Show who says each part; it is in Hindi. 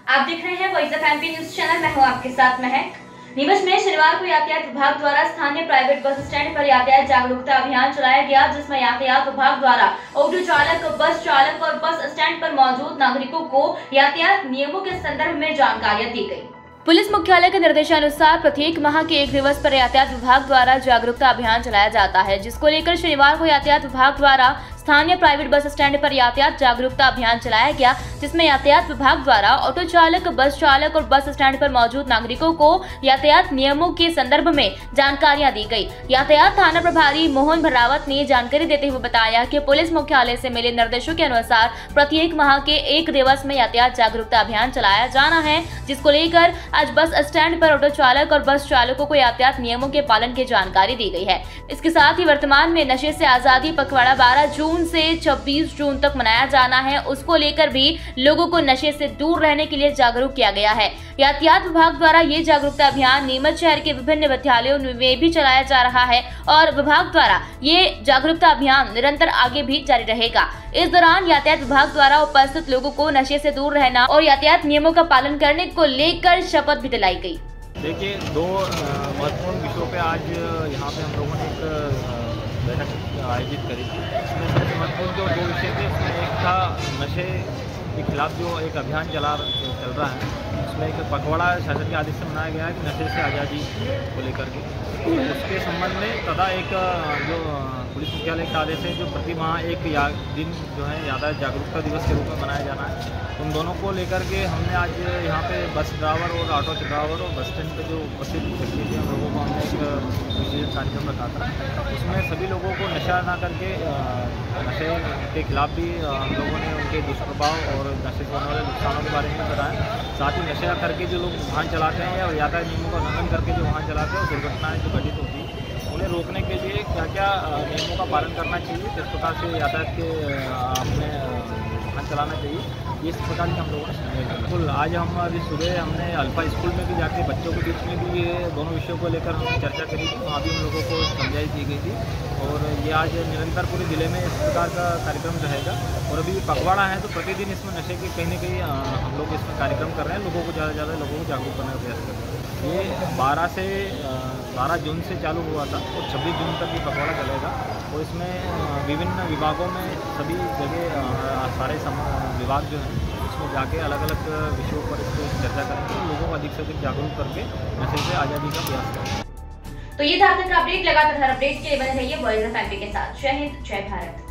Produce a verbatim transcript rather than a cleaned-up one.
Speaker 1: आप देख रहे हैं voice of MP news channel. मैं हूं आपके साथ महक। नीमच में शनिवार को यातायात विभाग द्वारा स्थानीय प्राइवेट बस स्टैंड पर यातायात जागरूकता अभियान चलाया गया, जिसमें यातायात विभाग द्वारा ऑटो चालक, बस चालक और बस स्टैंड पर मौजूद नागरिकों को यातायात नियमों के संदर्भ में जानकारियां दी गई। पुलिस मुख्यालय के निर्देशानुसार प्रत्येक माह के एक दिवस पर यातायात विभाग द्वारा जागरूकता अभियान चलाया जाता है, जिसको लेकर शनिवार को यातायात विभाग द्वारा स्थानीय प्राइवेट बस स्टैंड पर यातायात जागरूकता अभियान चलाया गया, जिसमें यातायात विभाग द्वारा ऑटो चालक, बस चालक और बस स्टैंड पर मौजूद नागरिकों को यातायात नियमों के संदर्भ में जानकारियां दी गई। यातायात थाना प्रभारी मोहन भरावत ने जानकारी देते हुए बताया कि पुलिस मुख्यालय से मिले निर्देशों के अनुसार प्रत्येक माह के एक दिवस में यातायात जागरूकता अभियान चलाया जाना है, जिसको लेकर आज बस स्टैंड पर ऑटो चालक और बस चालकों को यातायात नियमों के पालन की जानकारी दी गई है। इसके साथ ही वर्तमान में नशे से आजादी पखवाड़ा बारह जून से छब्बीस जून तक मनाया जाना है, उसको लेकर भी लोगों को नशे से दूर रहने के लिए जागरूक किया गया है। यातायात विभाग द्वारा ये जागरूकता अभियान नीमच शहर के विभिन्न विद्यालयों में भी चलाया जा रहा है और विभाग द्वारा ये जागरूकता अभियान निरंतर आगे भी जारी रहेगा। इस दौरान यातायात विभाग द्वारा उपस्थित लोगों को नशे से दूर रहना और यातायात नियमों का पालन करने को लेकर शपथ भी दिलाई गई।
Speaker 2: देखिए, दो महत्वपूर्ण विषयों पे आज यहाँ पे हम लोगों ने एक बैठक आयोजित करी थी। इसमें सबसे महत्वपूर्ण जो दो विषय थे, उसमें एक था नशे के खिलाफ जो एक अभियान चला चल रहा है, उसमें एक पखवाड़ा शासन के आदेश से मनाया गया है कि नशे से आज़ादी को लेकर के, तो उसके संबंध में तथा एक जो पुलिस मुख्यालय का आदेश है जो प्रति माह एक या दिन जो है यातायात जागरूकता दिवस के रूप में मनाया जाना है, उन दोनों को लेकर के हमने आज यहाँ पे बस ड्राइवर और ऑटो ड्राइवर और बस स्टैंड पे जो उपस्थित व्यक्ति थे, हम लोगों को हमने एक विशेष कार्यक्रम रखा था। उसमें सभी लोगों को नशा ना करके नशे के खिलाफ भी हम लोगों ने उनके दुष्प्रभाव और नशे से होने वाले नुकसानों के बारे में बताया। साथ ही नशा करके जो लोग वाहन चलाते हैं या यातायात नियमों का उल्लंघन करके जो वाहन चलाते हैं और दुर्घटनाएँ जो घटित होती हैं, उन्हें रोकने के लिए क्या क्या नियमों का पालन करना चाहिए, किस प्रकार से यातायात के अपने वाहन चलाना चाहिए, इस प्रकार के हम लोगों ने समझाया। बिल्कुल, आज हम अभी सुबह हमने अल्फा स्कूल में भी जाके बच्चों के बीच में भी ये दोनों विषयों को लेकर हमने चर्चा करी थी, वहाँ भी हम लोगों को समझाई दी गई थी और ये आज निरंतर पूरे ज़िले में इस प्रकार का कार्यक्रम रहेगा। और अभी पखवाड़ा है तो प्रतिदिन इसमें नशे की कहीं ना कहीं हम लोग इसमें कार्यक्रम कर रहे हैं, लोगों को ज़्यादा से ज़्यादा लोगों को जागरूक करने का प्रयास कर रहे हैं। ये बारह से बारह जून से चालू हुआ था और छब्बीस जून तक ये पखवाड़ा चलेगा और इसमें विभिन्न विभागों में सभी जगह सारे विभाग जो हैं उसमें जाके अलग अलग विषयों पर इसको चर्चा करेंगे, लोगों को अधिक से अधिक जागरूक करके नशे से आज़ादी का प्रयास करेंगे।
Speaker 1: तो ये था आज का अपडेट। लगातार हर अपडेट के लिए बने रहिए वॉइस ऑफ एमपी के साथ। जय हिंद, जय भारत।